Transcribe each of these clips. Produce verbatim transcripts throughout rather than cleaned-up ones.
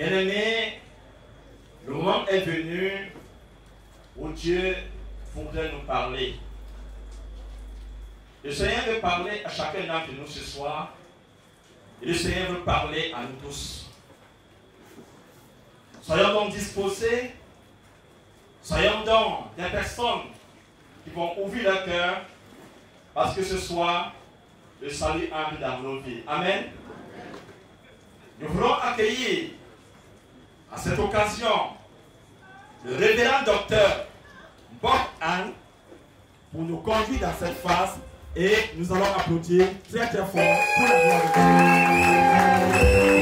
Bien-aimés, le moment est venu où Dieu voudrait nous parler. Le Seigneur veut parler à chacun d'entre nous ce soir. Et le Seigneur veut parler à nous tous. Soyons donc disposés. Soyons donc des personnes qui vont ouvrir leur cœur. Parce que ce soir, le salut entre dans nos vies. Amen. Nous voulons accueillir à cette occasion le révérend docteur Bob Anne pour nous conduire dans cette phase et nous allons applaudir très très fort pour la gloire de Dieu.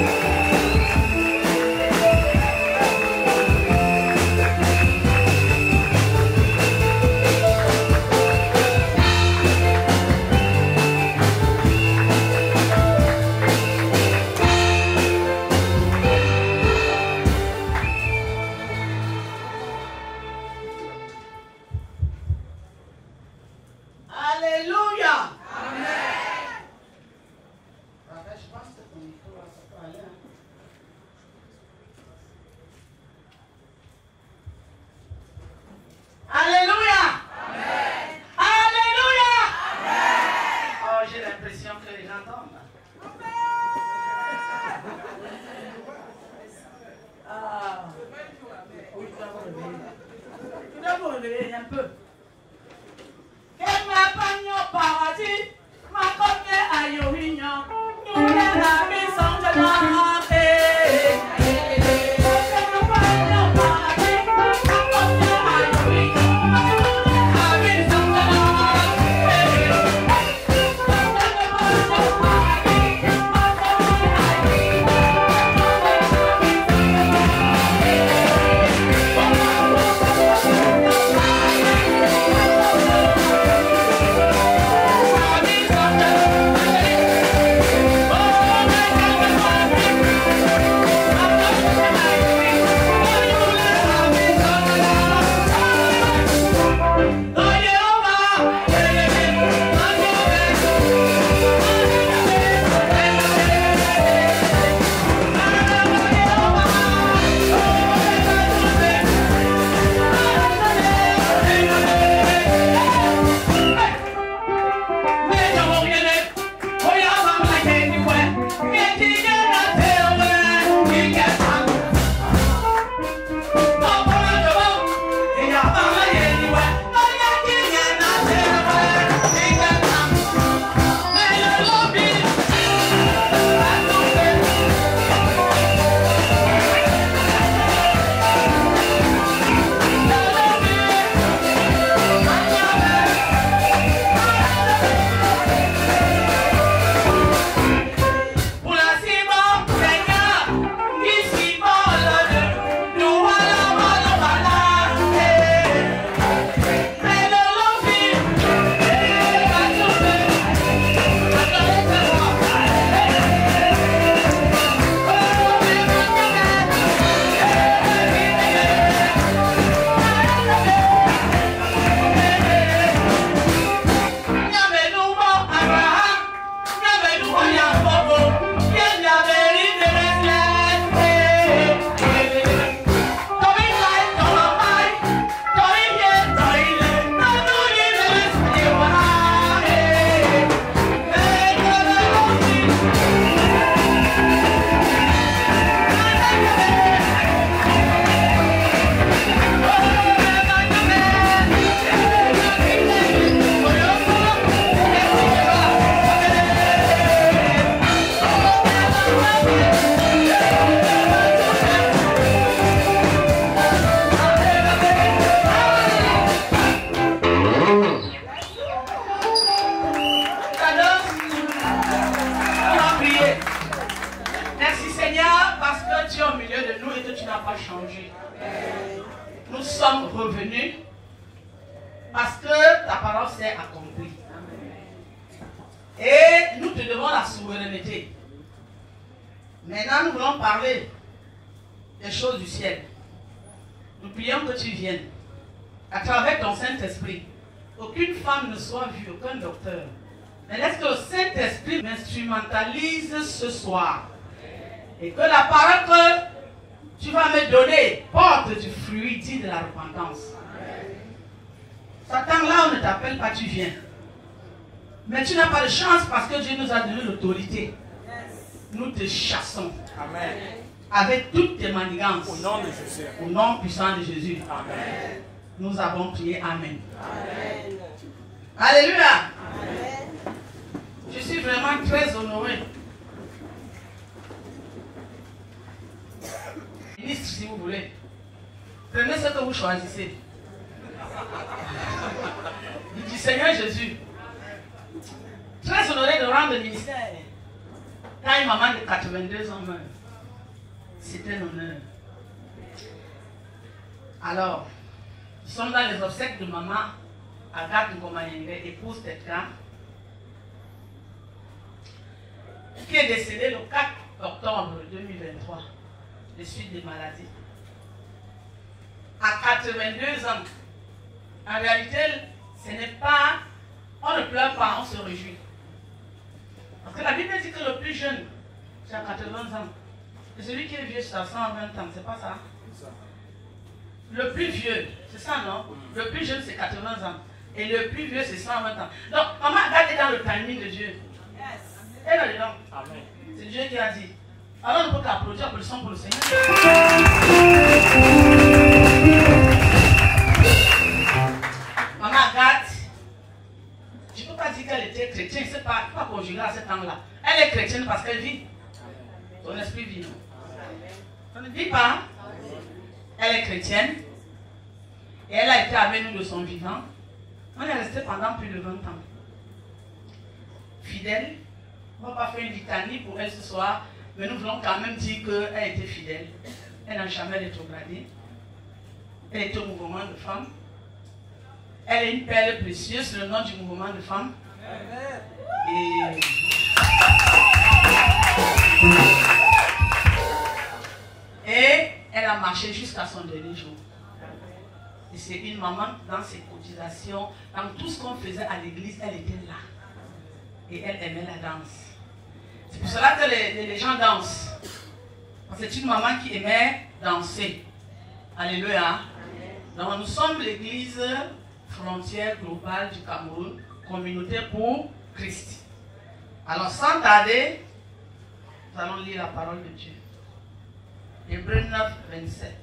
Maintenant, nous voulons parler des choses du ciel. Nous prions que tu viennes à travers ton Saint-Esprit. Aucune femme ne soit vue, aucun docteur. Mais laisse que le Saint-Esprit m'instrumentalise ce soir. Et que la parole que Tu vas me donner, porte du fruit, dit de la repentance. Satan, là on ne t'appelle pas, tu viens. Mais tu n'as pas de chance parce que Dieu nous a donné l'autorité. Nous te chassons. Amen. Avec toutes tes manigances. Au nom de Jésus. Au nom puissant de Jésus. Amen. Nous avons prié. Amen. Amen. Alléluia. Amen. Je suis vraiment très honoré. Ministre, si vous voulez. Prenez ce que vous choisissez. Il dit Seigneur Jésus. Très honoré de rendre le ministère. Quand une maman de quatre-vingt-deux ans meurt, c'était un honneur. Alors, nous sommes dans les obsèques de maman Agathe Ngomayenge, épouse d'Edgar, qui est décédée le quatre octobre deux mille vingt-trois, de suite des maladies. À quatre-vingt-deux ans, en réalité, ce n'est pas, on ne pleure pas, on se réjouit. Parce que la Bible dit que le plus jeune, c'est à quatre-vingts ans. Et celui qui est vieux, c'est à cent vingt ans, c'est pas ça? Le plus vieux, c'est ça, non? Le plus jeune, c'est quatre-vingts ans. Et le plus vieux, c'est cent vingt ans. Donc, maman Agathe est dans le timing de Dieu. Elle est dedans. C'est Dieu qui a dit. Alors, on ne peut qu'applaudir, applaudissons pour le Seigneur. Maman Agathe, je ne peux pas dire qu'elle était chrétienne, c'est pas, pas conjuguée à ce temps-là. Elle est chrétienne parce qu'elle vit. Son esprit vit, non? Ça ne vit pas. Elle est chrétienne. Et elle a été avec nous de son vivant. On est resté pendant plus de vingt ans. Fidèle. On ne va pas faire une litanie pour elle ce soir. Mais nous voulons quand même dire qu'elle était fidèle. Elle n'a jamais rétrogradé. Elle était au mouvement de femmes. Elle est une perle précieuse, c'est le nom du mouvement de femmes. Et... Et elle a marché jusqu'à son dernier jour. Et c'est une maman dans ses cotisations, dans tout ce qu'on faisait à l'église, elle était là. Et elle aimait la danse. C'est pour cela que les, les gens dansent. Parce que c'est une maman qui aimait danser. Alléluia. Donc nous sommes l'église frontière globale du Cameroun, communauté pour Christ. Alors sans tarder, nous allons lire la parole de Dieu. Hébreux neuf, vingt-sept.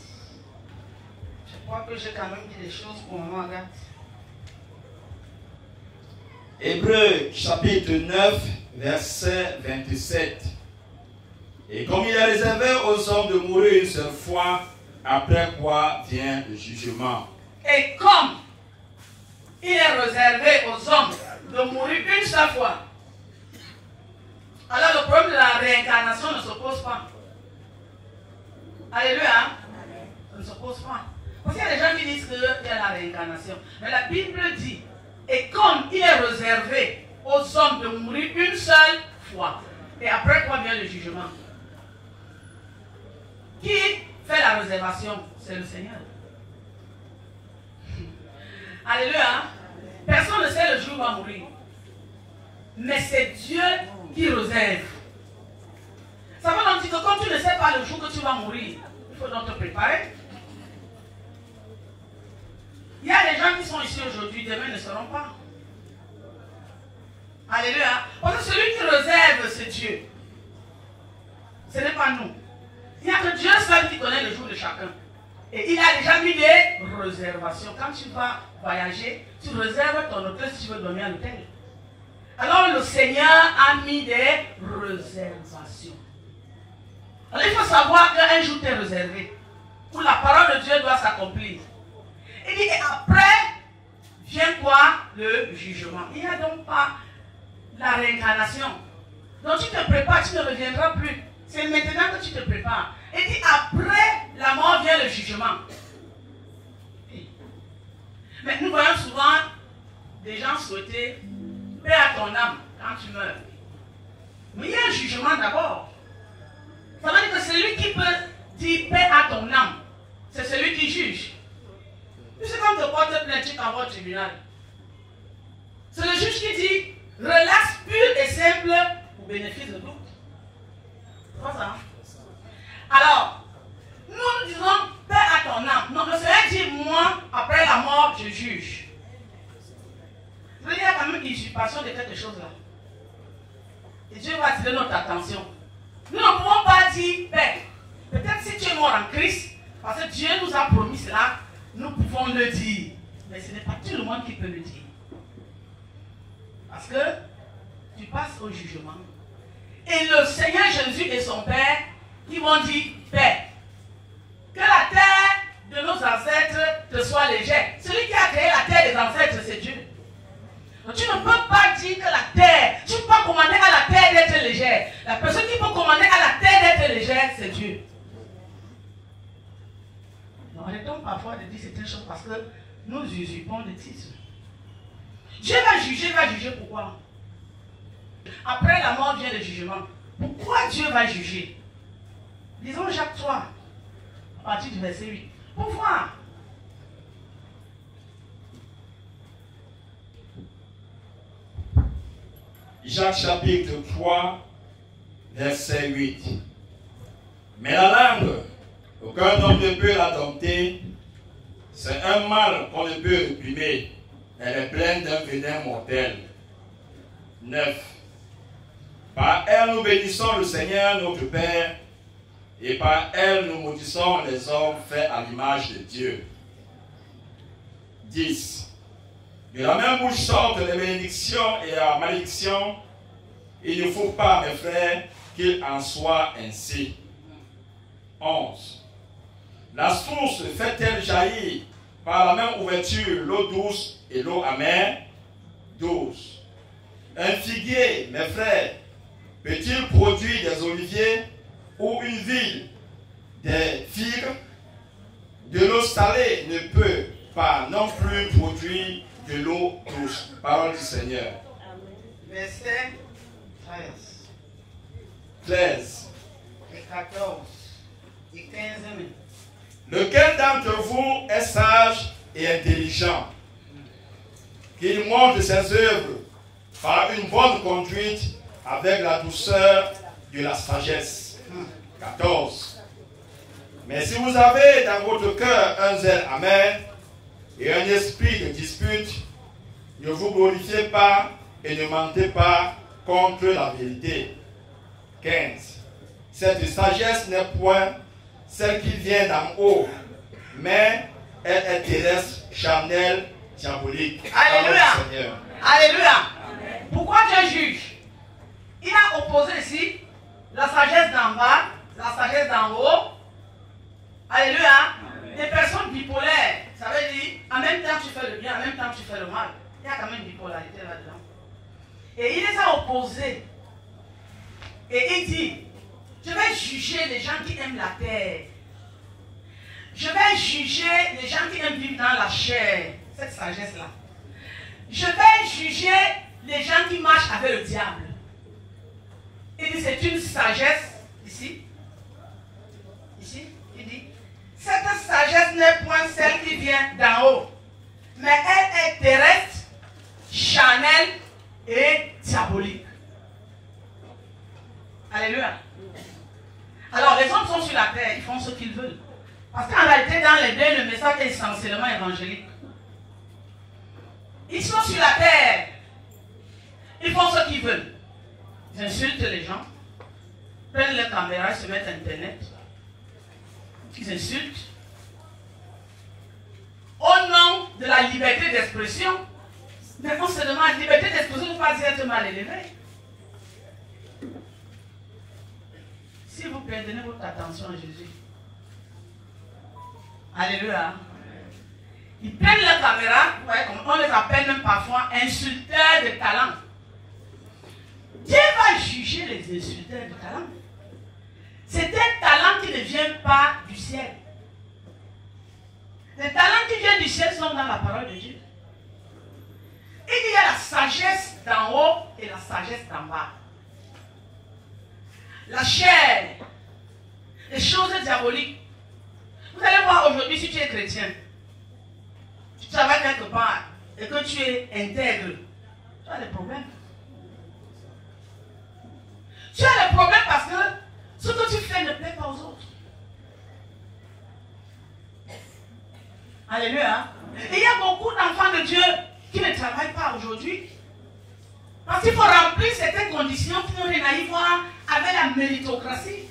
Je crois que j'ai quand même dit des choses pour maman Agathe. Hébreux chapitre neuf, verset vingt-sept. Et comme il est réservé aux hommes de mourir une seule fois, après quoi vient le jugement. Et comme il est réservé aux hommes de mourir une seule fois, alors le problème de la réincarnation ne se pose pas. Alléluia. Ça ne se pose pas. Parce qu'il y a des gens qui disent qu'il y a la réincarnation. Mais la Bible dit, et comme il est réservé aux hommes de mourir une seule fois, et après quoi vient le jugement? Qui fait la réservation? C'est le Seigneur. Alléluia. Personne ne sait le jour où on va mourir. Mais c'est Dieu qui réserve. Ça veut donc dire que comme tu ne sais pas le jour que tu vas mourir, il faut donc te préparer. Il y a des gens qui sont ici aujourd'hui, demain ne seront pas. Alléluia. Parce que celui qui réserve, c'est Dieu. Ce n'est pas nous. Il n'y a que Dieu seul qui connaît le jour de chacun. Et il a déjà mis des réservations. Quand tu vas voyager, tu réserves ton hôtel si tu veux dormir à l'hôtel. Alors le Seigneur a mis des réservations. Alors il faut savoir qu'un jour t'est réservé, où la parole de Dieu doit s'accomplir. Il dit, et après, vient quoi? Le jugement. Il n'y a donc pas la réincarnation. Donc tu te prépares, tu ne reviendras plus. C'est maintenant que tu te prépares. Il dit, après la mort vient le jugement. Mais nous voyons souvent des gens souhaiter paix à ton âme quand tu meurs. Mais il y a un jugement d'abord. Ça veut dire que celui qui peut dire paix à ton âme, c'est celui qui juge. C'est comme te porter plainte, tu t'envoies au tribunal. C'est le juge qui dit relax pur et simple pour bénéfice de doute. C'est pas ça. Alors, usurpation de quelque chose là. Et Dieu va attirer notre attention. Nous ne pouvons pas dire, ben, peut-être si tu es mort en Christ, parce que Dieu nous a promis cela, nous pouvons le dire. Mais ce n'est pas tout le monde qui peut le dire. Parce que tu passes au jugement. Et le Seigneur Jésus et son Père, ils vont dire, Père, que la terre de nos ancêtres te soit légère. Celui qui a créé la terre des ancêtres, c'est Dieu. Donc, tu ne peux pas dire que la terre, tu ne peux pas commander à la terre d'être légère. La personne qui peut commander à la terre d'être légère, c'est Dieu. Donc, arrêtons parfois de dire certaines choses parce que nous usurpons le titre. Dieu va juger, va juger pourquoi? Après la mort vient le jugement. Pourquoi Dieu va juger? Disons Jacques trois, à partir du verset huit. Pourquoi? Jacques chapitre trois, verset huit. Mais la langue, aucun homme ne peut la dompter. C'est un mal qu'on ne peut réprimer. Elle est pleine d'un venin mortel. neuf. Par elle nous bénissons le Seigneur notre Père, et par elle nous maudissons les hommes faits à l'image de Dieu. dix. De la même bouche sortent les bénédictions et la malédiction. Il ne faut pas, mes frères, qu'il en soit ainsi. onze. La source fait-elle jaillir par la même ouverture l'eau douce et l'eau amère? douze. Un figuier, mes frères, peut-il produire des oliviers ou une ville des figues? De l'eau salée ne peut pas non plus produire de l'eau douce. Parole du Seigneur. Verset treize. treize. Et quatorze. Et quinze. Lequel d'entre vous est sage et intelligent, qu'il montre ses œuvres par une bonne conduite avec la douceur de la sagesse? quatorze. Mais si vous avez dans votre cœur un zèle amer et un esprit de dispute, ne vous glorifiez pas et ne mentez pas contre la vérité. quinze. Cette sagesse n'est point celle qui vient d'en haut, mais elle est terrestre, charnelle, diabolique. Alléluia. Alléluia. Amen. Pourquoi Dieu juge? Il a opposé ici la sagesse d'en bas, la sagesse d'en haut. Alléluia. Amen. Des personnes bipolaires. Ça veut dire, en même temps tu fais le bien, en même temps tu fais le mal. Il y a quand même une bipolarité là-dedans. Et il les a opposés. Et il dit, je vais juger les gens qui aiment la terre. Je vais juger les gens qui aiment vivre dans la chair. Cette sagesse-là. Je vais juger les gens qui marchent avec le diable. Il dit, c'est une sagesse, ici. Ici, il dit, cette sagesse n'est point celle qui vient d'en haut, mais elle est terrestre, charnelle et diabolique. Alléluia. Alors, les hommes sont sur la terre, ils font ce qu'ils veulent. Parce qu'en réalité, dans les deux, le message est essentiellement évangélique. Ils sont sur la terre. Ils font ce qu'ils veulent. Ils insultent les gens. Prennent leur caméra et se mettent à Internet. Ils insultent. Au nom de la liberté d'expression. Mais on se demande, liberté d'expression ne veut pas dire être mal élevé. S'il vous plaît, donnez votre attention à Jésus. Alléluia. Ils prennent la caméra, vous voyez, on les appelle même parfois insulteurs de talent. Dieu va juger les insulteurs de talent. C'est un talent qui ne vient pas du ciel. Les talents qui viennent du ciel sont dans la parole de Dieu. Il y a la sagesse d'en haut et la sagesse d'en bas. La chair, les choses diaboliques. Vous allez voir aujourd'hui, si tu es chrétien, tu travailles quelque part et que tu es intègre, tu as des problèmes. Tu as des problèmes parce que ce que tu fais ne plaît pas aux autres. Alléluia. Et il y a beaucoup d'enfants de Dieu qui ne travaillent pas aujourd'hui Parce qu'il faut remplir certaines conditions qui n'ont rien à y voir avec la méritocratie.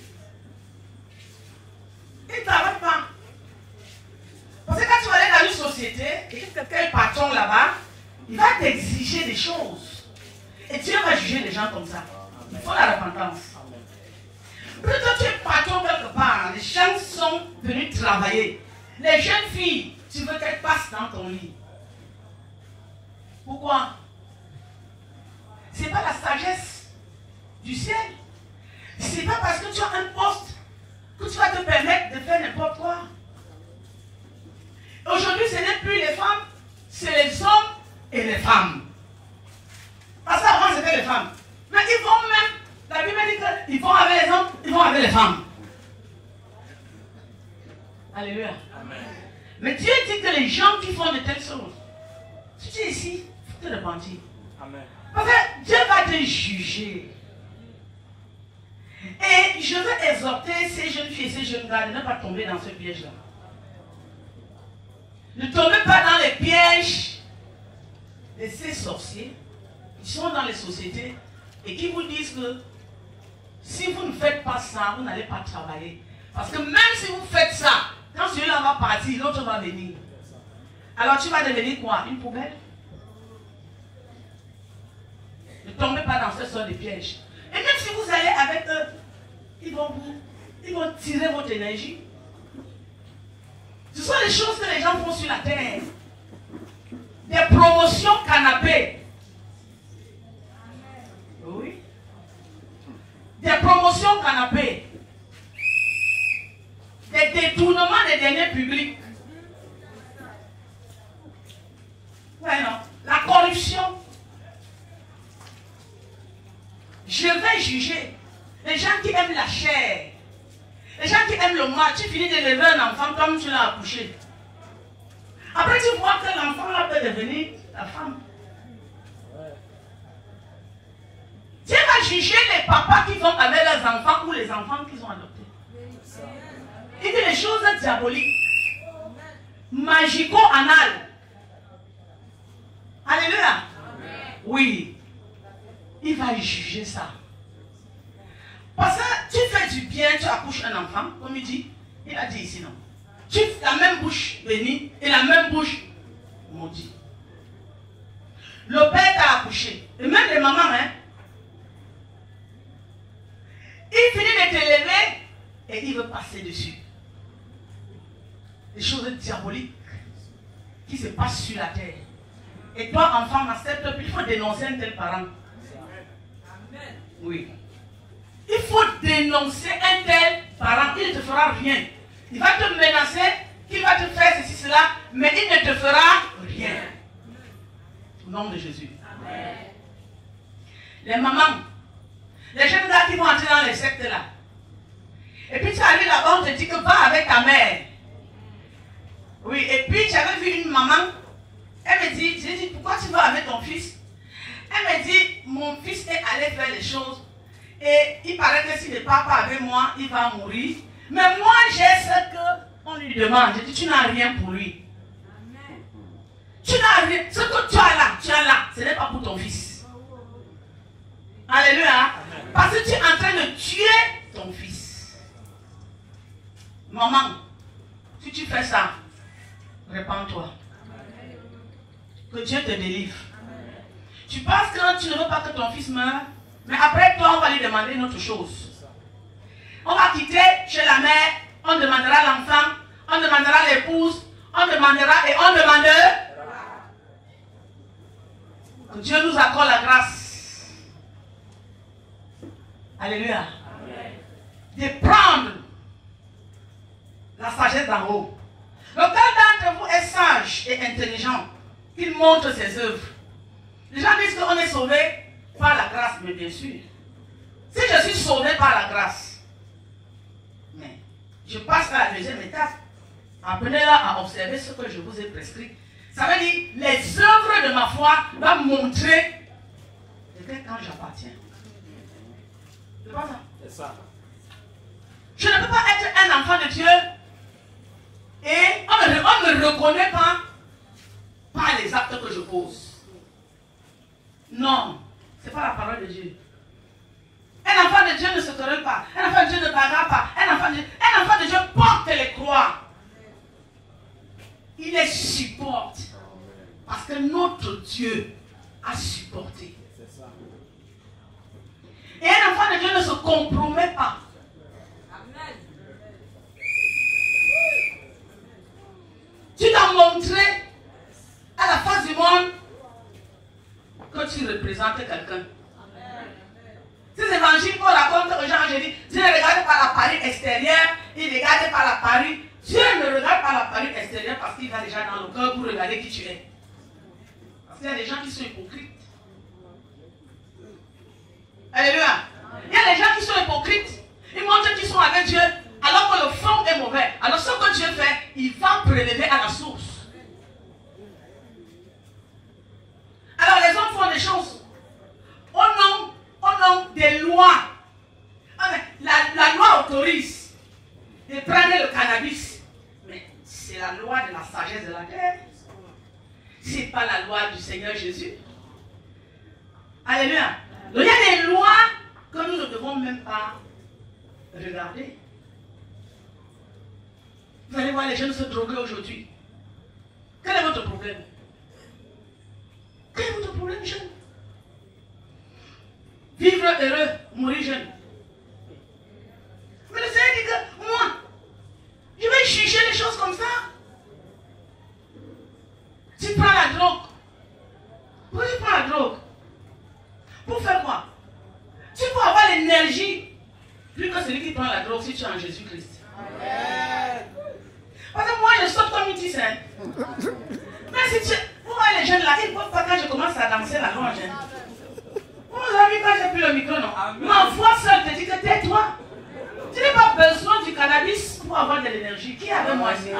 Il ne travaille pas. Parce que quand tu vas aller dans une société et que quelqu'un est patron là-bas, il va t'exiger des choses. Et Dieu va juger les gens comme ça. Il faut la repentance. Plutôt tu es patron quelque part, les gens sont venus travailler. Les jeunes filles, tu veux qu'elles passent dans ton lit. Pourquoi? Ce n'est pas la sagesse du ciel. Ce n'est pas parce que tu as un poste que tu vas te permettre de faire n'importe quoi. Aujourd'hui, ce n'est plus les femmes, c'est les hommes et les femmes. Parce qu'avant, c'était les femmes. Mais ils vont même, la Bible dit qu'ils vont avec les hommes, ils vont avec les femmes. Alléluia. Amen. Mais Dieu dit que les gens qui font de telles choses, si tu es ici, il faut te repentir. Amen. Parce que Dieu va te juger. Et je veux exhorter ces jeunes filles et ces jeunes gars de ne pas tomber dans ce piège-là. Ne tombez pas dans les pièges de ces sorciers qui sont dans les sociétés et qui vous disent que si vous ne faites pas ça, vous n'allez pas travailler. Parce que même si vous faites ça, quand celui-là va partir, l'autre va venir. Alors tu vas devenir quoi? Une poubelle? Ne tombez pas dans ce sort de piège. Et même si vous allez avec eux, ils vont vous, ils vont tirer votre énergie. Ce sont les choses que les gens font sur la terre. Des promotions canapés. Oui. Des promotions canapés. Des détournements des deniers publics. Ouais, non. La corruption. Je vais juger les gens qui aiment la chair. Les gens qui aiment le mal, tu finis de lever un enfant comme tu l'as accouché. Après, tu vois que l'enfant là peut devenir la femme. Dieu va juger les papas qui vont avec leurs enfants ou les enfants qu'ils ont adoptés. Il dit les choses diaboliques, magico-anales. Alléluia. Oui. Il va juger ça. Parce que tu fais du bien, tu accouches un enfant, comme il dit, il a dit ici non. Tu la même bouche bénie et la même bouche maudite. Le père t'a accouché, et même les mamans, hein. Il finit de te lever et il veut passer dessus. Des choses diaboliques qui se passent sur la terre. Et toi, enfant, n'accepte plus, il faut dénoncer un tel parent. Oui. Il faut dénoncer un tel parent, il ne te fera rien. Il va te menacer, qu'il va te faire ceci, cela, mais il ne te fera rien. Au nom de Jésus. Amen. Les mamans, les jeunes gars qui vont entrer dans les sectes là. Et puis tu arrives là-bas, on te dit que va avec ta mère. Oui, et puis tu avais vu une maman, elle me dit, j'ai dit, pourquoi tu vas avec ton fils? Elle me dit, mon fils est allé faire les choses. Et il paraît que s'il n'est pas avec moi, il va mourir. Mais moi, j'ai ce qu'on lui demande. Je dis, tu n'as rien pour lui. Amen. Tu n'as rien. Ce que tu as là, tu as là. Ce n'est pas pour ton fils. Alléluia. Amen. Parce que tu es en train de tuer ton fils. Maman, si tu fais ça, répands-toi. Que Dieu te délivre. Amen. Tu penses que tu ne veux pas que ton fils meure? Mais après toi, on va lui demander une autre chose. On va quitter chez la mère, on demandera l'enfant, on demandera l'épouse, on demandera et on demandera. Que Dieu nous accorde la grâce. Alléluia. Amen. De prendre la sagesse d'en haut. Donc, quand d'entre vous est sage et intelligent, il montre ses œuvres. Les gens disent qu'on est sauvé par la grâce, mais bien sûr. Si je suis sauvé par la grâce, mais je passe à la deuxième étape. Apprenez-la à observer ce que je vous ai prescrit. Ça veut dire, les œuvres de ma foi vont montrer de quel camp j'appartiens. C'est pas ça? C'est ça. Je ne peux pas être un enfant de Dieu et on ne, on ne me reconnaît pas par les actes que je pose. Non. Ce n'est pas la parole de Dieu. Un enfant de Dieu ne se querelle pas. Un enfant de Dieu ne bagarre pas. Un enfant de Dieu, un enfant de Dieu porte les croix. Il les supporte. Parce que notre Dieu a supporté. Et un enfant de Dieu ne se compromet pas. Tu t'as montré à la face du monde que tu représentes quelqu'un. Ces évangiles qu'on raconte aux gens, je dis, Dieu ne regarde pas la parure extérieure, il regarde par la parure. Dieu ne regarde pas la parure extérieure parce qu'il va déjà dans le cœur pour regarder qui tu es. Parce qu'il y a des gens qui sont hypocrites. Alléluia. Il y a des gens qui sont hypocrites. Ils montrent qu'ils sont avec Dieu alors que le fond est mauvais. Alors ce que Dieu fait, il va prélever à la source. Alors les hommes font des choses au nom, au nom des lois. La, la loi autorise de prendre le cannabis. Mais c'est la loi de la sagesse de la terre. Ce n'est pas la loi du Seigneur Jésus. Alléluia. Donc il y a des lois que nous ne devons même pas regarder. Vous allez voir les jeunes se droguer aujourd'hui. Quel est votre problème? Quel est votre problème, jeune? Vivre heureux, mourir jeune. Mais le Seigneur dit que moi, je vais juger les choses comme ça. Tu prends la drogue. Pourquoi tu prends la drogue? Pour faire quoi? Tu peux avoir l'énergie plus que celui qui prend la drogue si tu es en Jésus-Christ. Parce que moi, je saute comme une tisse. Hein. Mais si tu... Vous voyez les jeunes là, ils ne peuvent pas quand je commence à danser la longe. Hein. Vous avez vu quand j'ai pris le micro, non? Ma voix seule te dit que tais-toi. Tu n'as pas besoin du cannabis pour avoir de l'énergie. Qui est avec moi ici?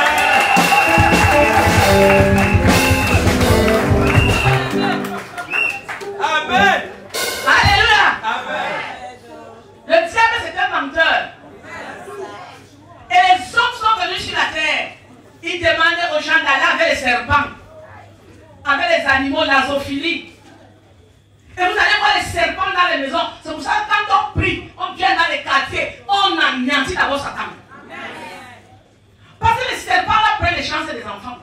Amen. Alléluia. Amen. Le diable, c'est un menteur. Et les hommes sont venus sur la terre. Ils demandaient aux gens d'aller avec les serpents, avec les animaux, la zoophilie. Et vous allez voir les serpents dans les maisons. C'est pour ça que quand on prie, on vient dans les quartiers, on anéantit d'abord Satan. Parce que les serpents là prennent les chances des enfants.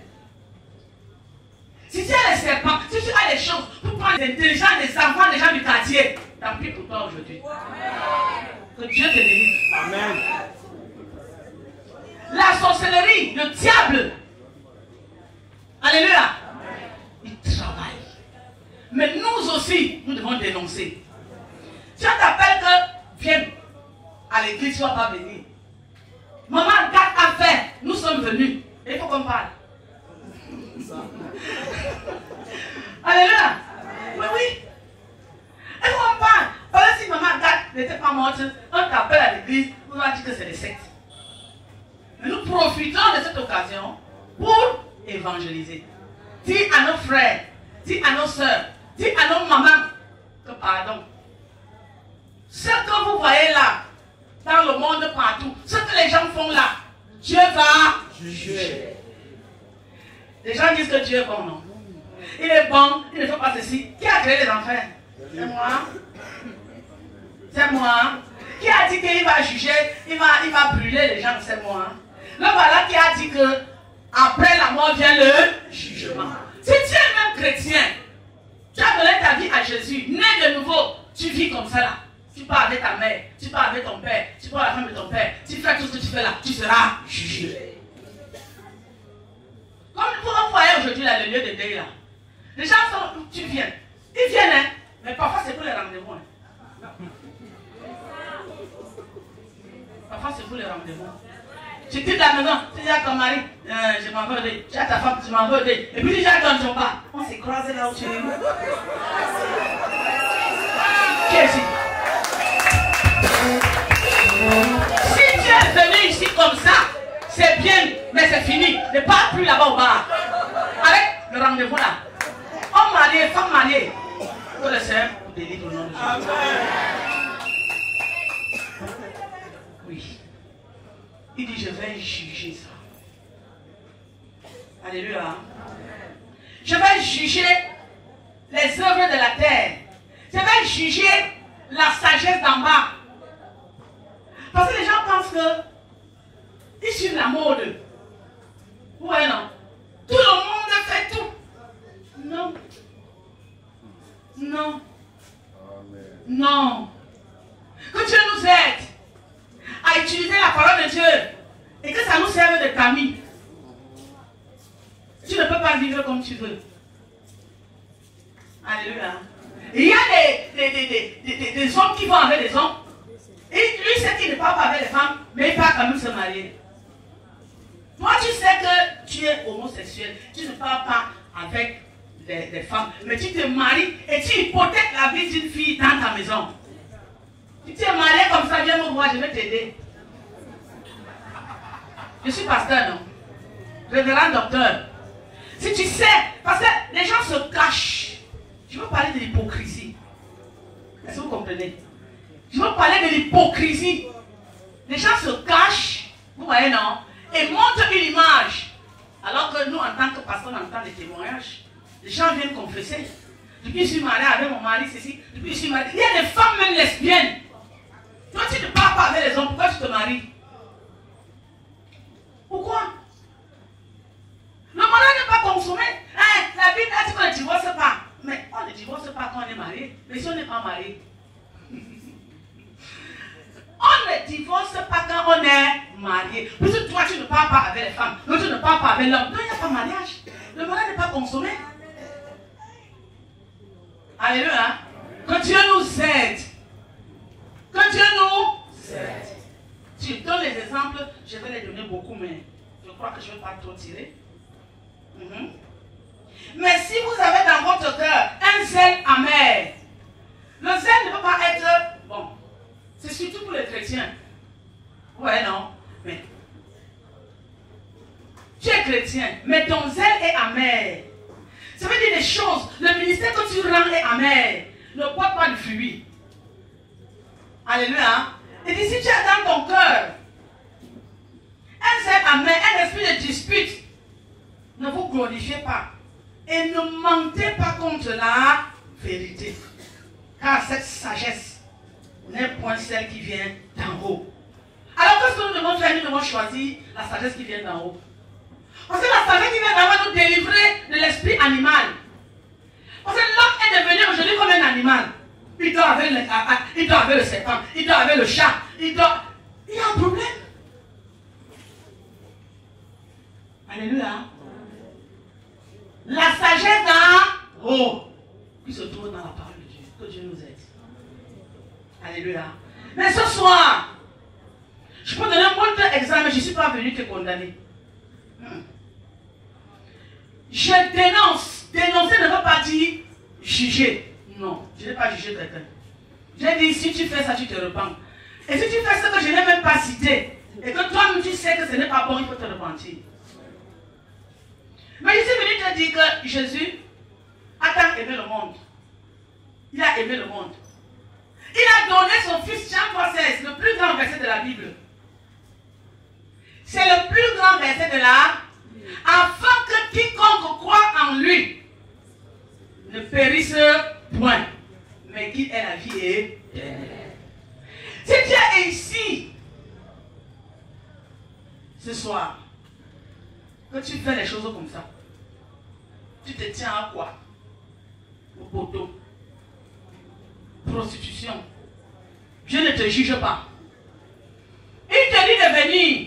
Si tu as les serpents, si tu as les chances pour prendre les intelligents des enfants, des gens du quartier, tant pis pour toi aujourd'hui. Que Dieu te délivre. Amen. La sorcellerie, le diable. Alléluia. Il travaille. Mais nous aussi, nous devons dénoncer. Si on t'appelle que viens à l'église, tu ne vas pas venir. Maman, garde à faire. Nous sommes venus. Il faut qu'on parle. Alléluia. Oui, oui. Il faut qu'on parle. Parce que si maman garde n'était pas morte, on t'appelle à l'église, on va dire que c'est des sectes. Mais nous profitons de cette occasion pour évangéliser. Dis à nos frères, dis à nos soeurs, dis à nos mamans que pardon. Ce que vous voyez là, dans le monde partout, ce que les gens font là, Dieu va juger. Les gens disent que Dieu est bon, non? Il est bon, il ne fait pas ceci. Qui a créé les enfers? C'est moi. C'est moi. Qui a dit qu'il va juger, il va, il va brûler les gens? C'est moi. Le voilà qui a dit que après la mort vient le jugement. Si tu es même chrétien, tu as donné ta vie à Jésus, né de nouveau, tu vis comme ça là. Tu pars avec ta mère, tu pars avec ton père, tu pars avec la femme de ton père, tu fais tout ce que tu fais là, tu seras jugé. Comme vous voyez aujourd'hui là, le lieu de deuil là. Les gens sont, tu viens, ils viennent, hein, mais parfois c'est pour les rendez-vous. Hein. Parfois c'est pour les rendez-vous. Tu quittes la maison, tu dis à ton mari, euh, je m'en veux aider. Tu as ta femme, tu m'en veux aider. Et puis tu as dans ton pas. On s'est croisé là où tu es. Qui est ici? Si tu es venu ici comme ça, c'est bien, mais c'est fini. Ne pars plus là-bas au bar. Avec le rendez-vous là. Homme marié, femme mariée. Que le Seigneur vous délivre au nom de Jésus. Oui. Il dit, je vais juger ça. Alléluia. Je vais juger les œuvres de la terre Je vais juger la sagesse d'en bas. Parce que les gens pensent que ils suivent la mode. Ouais, non. Tout le monde fait tout. Non. Non. Non. Que Dieu nous aide à utiliser la parole de Dieu et que ça nous serve de tamis. Tu ne peux pas vivre comme tu veux. Alléluia. Il y a des, des, des, des, des, des hommes qui vont avec les hommes. Et lui sait qu'il ne parle pas avec les femmes, mais il part quand même se marier. Toi, tu sais que tu es homosexuel. Tu ne parles pas avec des, des femmes, mais tu te maries et tu hypothèques la vie d'une fille dans ta maison. Tu t'es marié comme ça, viens me voir, je vais t'aider. Je suis pasteur, non? Révérend docteur. Si tu sais, parce que les gens se cachent. Je veux parler de l'hypocrisie. Est-ce que vous comprenez? Je veux parler de l'hypocrisie. Les gens se cachent, vous voyez, non? Et montrent une image. Alors que nous, en tant que pasteur, on entend des témoignages. Les gens viennent confesser. Depuis que je suis marié avec mon mari, ceci. Depuis que je suis marié. Il y a des femmes même lesbiennes. Toi, tu ne parles pas avec les hommes. Pourquoi tu te maries? Pourquoi? Le mariage n'est pas consommé. Hein, la Bible a dit qu'on ne divorce pas. Mais on ne divorce pas quand on est marié. Mais si on n'est pas marié. On ne divorce pas quand on est marié. Puisque toi, tu ne parles pas avec les femmes. Toi, tu ne parles pas avec l'homme. Donc, il n'y a pas de mariage. Le mariage n'est pas consommé. Alléluia. Que Dieu nous aide. Que Dieu nous aide. Tu donnes les exemples, je vais les donner beaucoup, mais je crois que je ne vais pas trop tirer. Mm-hmm. Mais si vous avez dans votre cœur un zèle amer, le zèle ne peut pas être bon. C'est surtout pour les chrétiens. Ouais, non. Mais tu es chrétien, mais ton zèle est amer. Ça veut dire des choses. Le ministère que tu rends est amer. Ne porte pas de fruits. Alléluia. Et dit, si tu as dans ton cœur un zèle amer, un esprit de dispute, ne vous glorifiez pas. Et ne mentez pas contre la vérité. Car cette sagesse n'est point celle qui vient d'en haut. Alors qu'est-ce que nous devons faire? Nous devons choisir la sagesse qui vient d'en haut. Parce que la sagesse qui vient d'en haut va nous délivrer de l'esprit animal. Parce que l'homme est devenu aujourd'hui comme un animal. Il dort avec le, il dort avec le serpent, il dort avec le chat, il dort... Il y a un problème. Alléluia. La sagesse d'en haut qui se trouve dans la parole de Dieu. Que Dieu nous aide. Alléluia. Mais ce soir, je peux donner un autre exemple, mais je ne suis pas venu te condamner. Hmm. Je dénonce. Dénoncer ne veut pas dire juger. Non, je n'ai pas jugé quelqu'un. J'ai dit, si tu fais ça, tu te repens. Et si tu fais ce que je n'ai même pas cité, et que toi-même tu sais que ce n'est pas bon, il faut te repentir. Mais je suis venu te dire que Jésus a tant aimé le monde. Il a aimé le monde. Il a donné son fils, Jean trois seize, le plus grand verset de la Bible. C'est le plus grand verset de la Bible. Afin que quiconque croit en lui ne périsse point, mais qu'il ait la vie éternelle. Si tu es ici, ce soir, que tu fais les choses comme ça, tu te tiens à quoi? Au poteau. Prostitution. Dieu ne te juge pas. Il te dit de venir.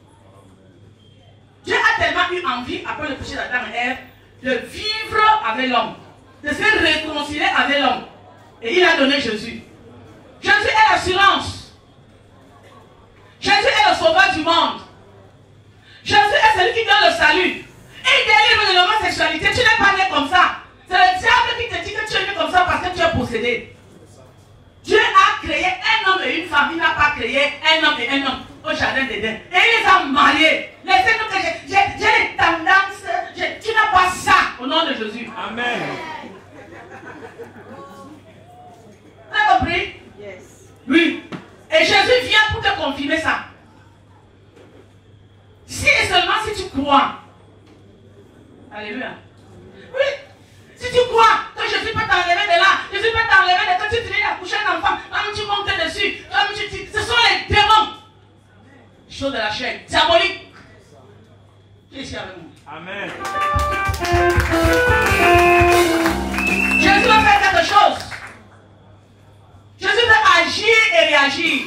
Dieu a tellement eu envie, après le péché d'Adam et Ève, de vivre avec l'homme, de se réconcilier avec l'homme. Et il a donné Jésus. Jésus est l'assurance. Jésus est le sauveur du monde. Jésus est celui qui donne le salut. Et il délivre de l'homosexualité. Tu n'es pas né comme ça. C'est le diable qui te dit que tu es né comme ça parce que tu es possédé. Dieu a créé un homme et une femme. Il n'a pas créé un homme et un homme au jardin d'Éden. Et il les a mariés. Laissez-nous que j'ai les tendances. Tu n'as pas ça au nom de Jésus. Amen. Tu as compris? Yes. Oui. Et Jésus vient pour te confirmer ça. Si et seulement si tu crois. Alléluia. Oui. Si tu crois que Jésus peut t'enlever de là, Jésus peut t'enlever de réagir.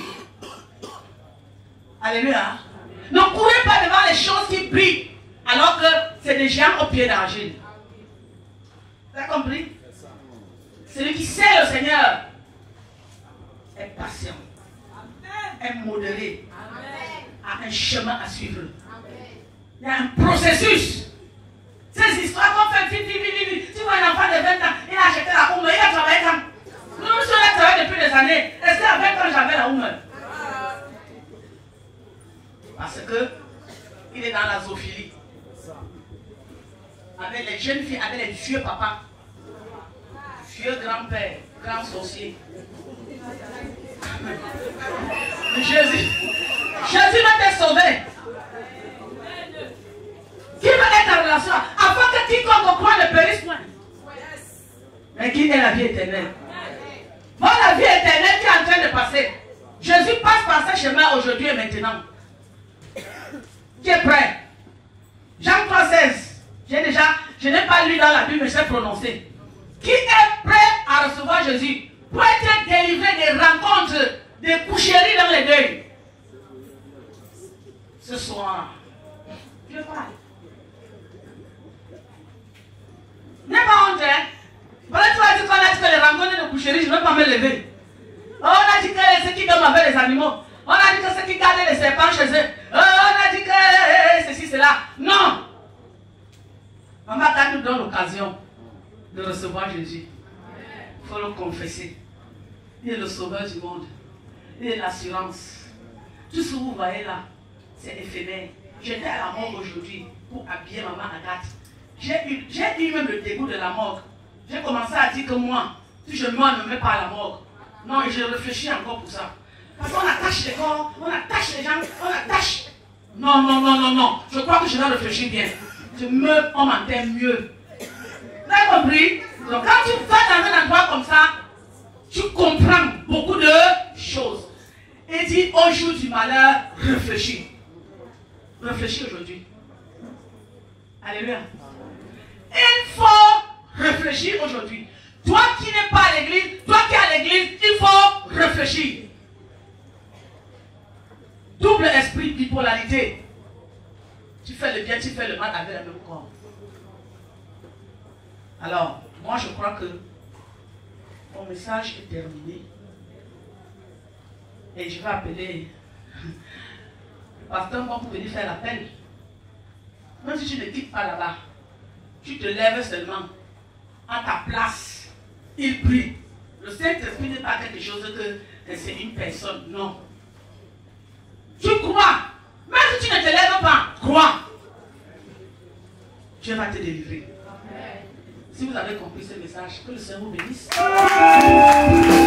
Alléluia. Ne courez pas devant les choses qui brillent alors que c'est des géants au pied d'argile. Vous avez compris? Celui qui sait le Seigneur est patient, est modéré, a un chemin à suivre. Il y a un processus. Ces histoires qu'on fait vite, vite, vite, vite. Tu vois un enfant de vingt ans, il a acheté la Oume, il a travaillé quand? Nous, nous sommes là travaillé depuis des années. Est-ce qu'à vingt ans j'avais la Oume? Parce que il est dans la zoophilie. Avec les jeunes filles, avec les vieux papas, vieux grand-père, grand sorcier. Jésus, Jésus va te sauver. Qui va être en relation afin que quiconque croit ne périsse point. Mais qui est la vie éternelle? Bon, la vie éternelle qui est en train de passer. Jésus passe par ce chemin aujourd'hui et maintenant. Qui est prêt? Jean trois seize. J'ai déjà, je n'ai pas lu dans la Bible, mais je l'ai prononcé. Qui est prêt à recevoir Jésus pour être délivré des rencontres, des coucheries dans les deuils? Ce soir, Dieu parle. N'aie pas honte, hein? Voilà, tu vas dire qu'on a dit que les rencontres de coucherie, je ne vais pas me lever. On a dit que ceux qui dorment avec les animaux, on a dit que ceux qui gardent les serpents chez eux, on a dit que ceci, cela. Non! Maman, quand nous donne l'occasion de recevoir Jésus, il faut le confesser. Il est le sauveur du monde. Il est l'assurance. Tout ce que vous voyez là, c'est éphémère. J'étais à la mort aujourd'hui pour habiller maman Agathe. J'ai eu, j'ai eu même le dégoût de la mort. J'ai commencé à dire que moi, si je meurs, ne me mets pas à la mort. Non, et je réfléchis encore pour ça. Parce qu'on attache les corps, on attache les gens, on attache. Non, non, non, non, non. Je crois que je dois réfléchir bien. Je meurs, on m'entend mieux. Vous avez compris? Donc quand tu vas dans un endroit comme ça, tu comprends beaucoup de choses. Et dis au jour du malheur, réfléchis. Réfléchis aujourd'hui. Alléluia. Il faut réfléchir aujourd'hui. Toi qui n'es pas à l'église, toi qui es à l'église, il faut réfléchir. Double esprit, bipolarité. Tu fais le bien, tu fais le mal avec le même corps. Alors, moi je crois que mon message est terminé. Et je vais appeler le pasteur pour venir faire l'appel. Même si tu ne quittes pas là-bas, tu te lèves seulement à ta place. Il prie. Le Saint-Esprit n'est pas quelque chose que, que c'est une personne. Non. Tu crois. Même si tu ne te lèves pas, crois. Dieu va te délivrer. Si vous avez compris ce message, que le Seigneur vous bénisse.